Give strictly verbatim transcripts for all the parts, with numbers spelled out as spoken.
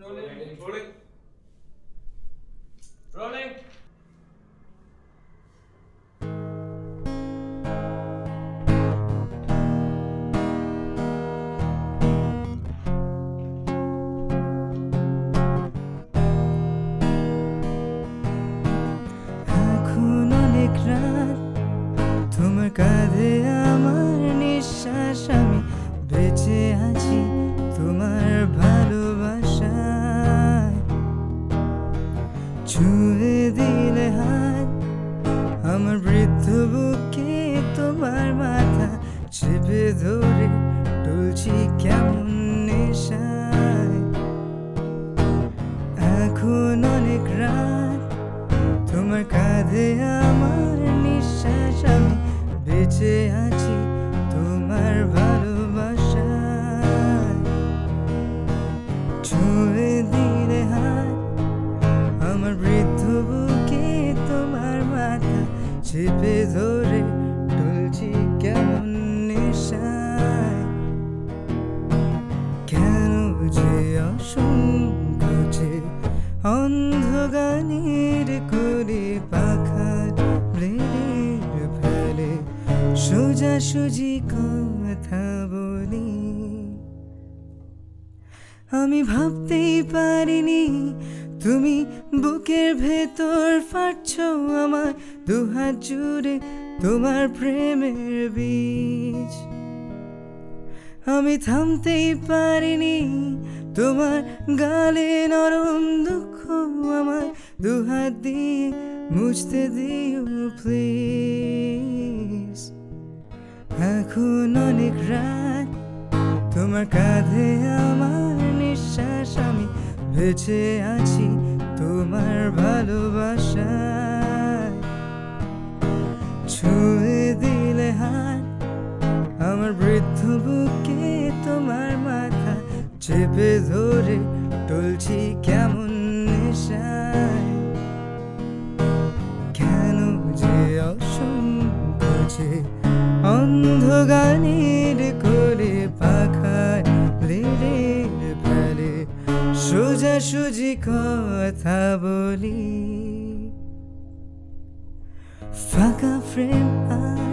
Rolling. Rolling. Rolling. এখন অনেক রাত তোমার কাঁধে আমার নিঃশ্বাস আমি বেঁচে আছি তোমার ভালোবাসায় ছুঁয়ে দিলে হাত আমার বৃদ্ধ বুকে তোমার মাথা চেপে ধরে টুলছি কেমন নেশায় এখন অনেক রাত তোমার কাঁধে আমার নিঃশ্বাস আমি বেঁচে আছি তোমার ভালোবাসায় ছুঁয়ে দিলে হাত আমার বৃদ্ধ বুকে তোমার মাথা চেপে ধরে টুলছি কেমন নেশায় কেন যে অসংখ্য যে অন্ধ গানের কলি পাখার ব্লেডের ফেলে সোজাসুজি কথা বলি আমি ভাবতেই পারিনি তুমি বুকের ভেতর ফাটছো আমার দুহাত জুড়ে তোমার প্রেমের বীজ আমি থামতেই পারিনি তোমার গালে নরম দুঃখ আমার দুহাত দিয়ে মুছতে দিও প্লিজ এখন অনেক রাত তোমার কাঁধে আমার নিঃশ্বাস আমি বেঁচে আছি তোমার ভালোবাসায় ছুঁয়ে দিলে হাত আমার বৃদ্ধ বুকে তোমার মাথা চেপে ধরে টলছি কেমন নেশায় কেন যে অসংখ্য যে অন্ধ গানের করে পাখায় ব্লেডের ফেলে সোজাসুজি কথা বলি ফাঁকা ফ্রেম আর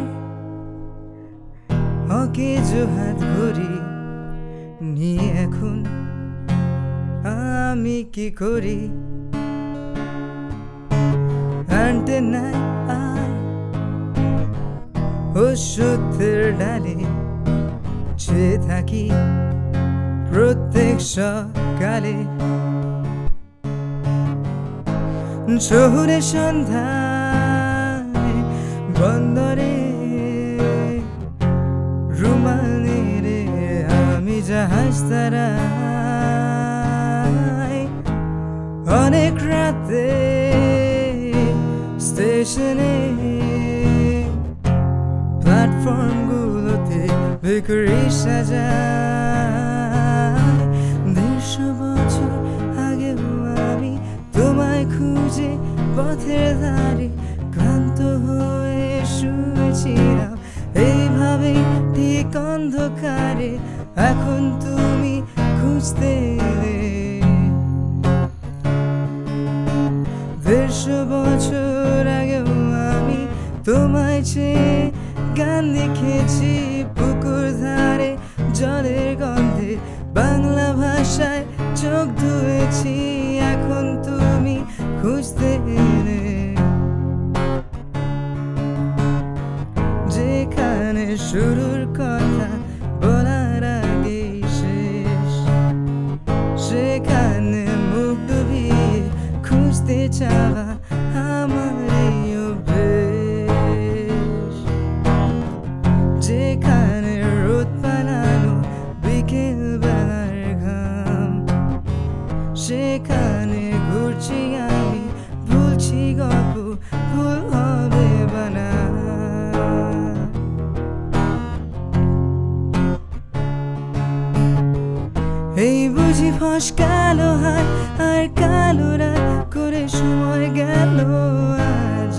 অকেজো হাত ঘড়ি নিয়ে এখন আমি কি করি অ্যান্টেনায় আর ওষুধের ডালে চেয়ে থাকি প্রত্যেক সকালে শহুরে সন্ধ্যায় বন্দরে রুমাল নেড়ে আমি জাহাজ তারাই অনেক রাতে স্টেশনে প্ল্যাটফর্মগুলোতে বিক্রি সাজায় দেড়শো বছর আগেও আমি তোমায় খুঁজে পথের ধারে ক্লান্ত হয়ে শুয়েছিলাম এইভাবে ঠিক অন্ধকারে এখন তুমি খুঁজতে এলে দেড়শো বছর আগেও আমি তোমায় চেয়ে গান লিখেছি পুকুর ধারে জলের গন্ধে বাংলা ভাষায় চোখ ধুয়েছি এখন তুমি খুঁজতে এলে যেখানে শুরুর কথা বলার আগেই শেষ সেখানে মুখ ডুবিয়ে খুঁজতে চাওয়া আমার এই অভ্যেস যেখানে রোদ পালানো বিকেল বেলার ঘাম সেখানে ঘুরছি আমি ভুলছি গল্প ভুল হবে বানা এই বুঝি ফস কালো হাত আর কালো রাত করে সময় গেল আজ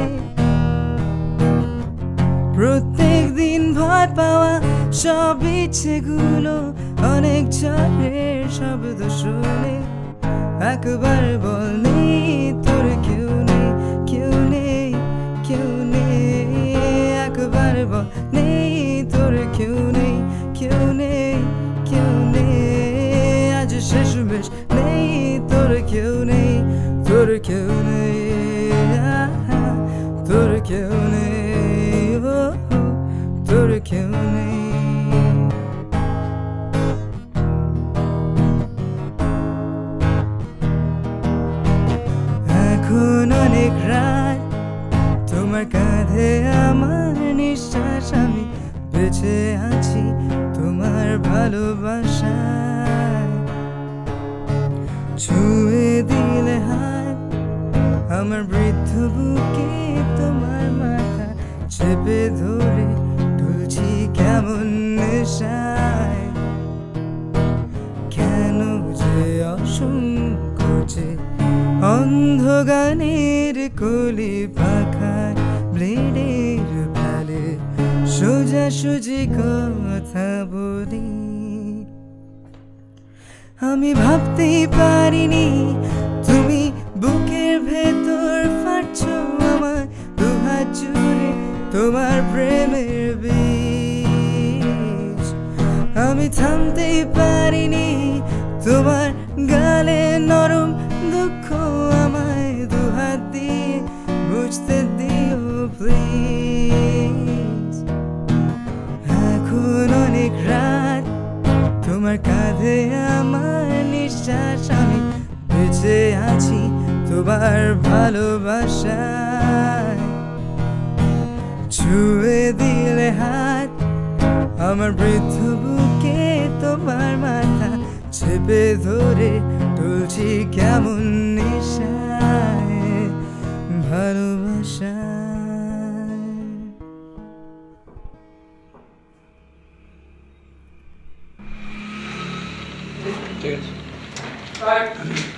প্রত্যেক দিন ভয় পাওয়া সব ইচ্ছেগুলো অনেক ঝড়ের শব্দ শুনে একবার বল নেই তোর কেউ নেই কেউ নেই কেউ নেই একবার বল নেই তোর কেউ নেই কেউ নেই কেউ নেই আজ শেষমেশ নেই তোর কেউ নেই তোর কেউ নেই তোর কেউ নেই ও তোর কেউ নেই এখন অনেক রাত তোমার কাঁধে আমার নিঃশ্বাস আমি বেঁচে আছি তোমার ভালোবাসায় ছুঁয়ে দিলে হাত আমার বৃদ্ধ বুকে তোমার মাথা চেপে ধরে ঢুলছি কেমন নেশায় কেন যে অসংখ্য যে অন্ধ গানের কলি পাখায় ব্লেডের ফেলে সোজাসুজি কথা বলি আমি ভাবতেই পারিনি তুমি বুকের ভেতর ফাটছো আমার দুহাত জুড়ে তোমার প্রেমের বীজ আমি থামতেই পারিনি তোমার গালে নরম দুঃখ আমায় দুহাত দিয়ে বুঝতে দিও প্লিজ এখন অনেক রাত তোমার কাঁধে আমার নিঃশ্বাস আমি বেঁচে আছি তোমার ভালোবাসায় ছুঁয়ে দিলে হাত আমার বৃদ্ধ বুকে তোমার মাথা চেপে ধরে তুলছি কেমন নেশায় ভালোবাসায় ঠিক আছে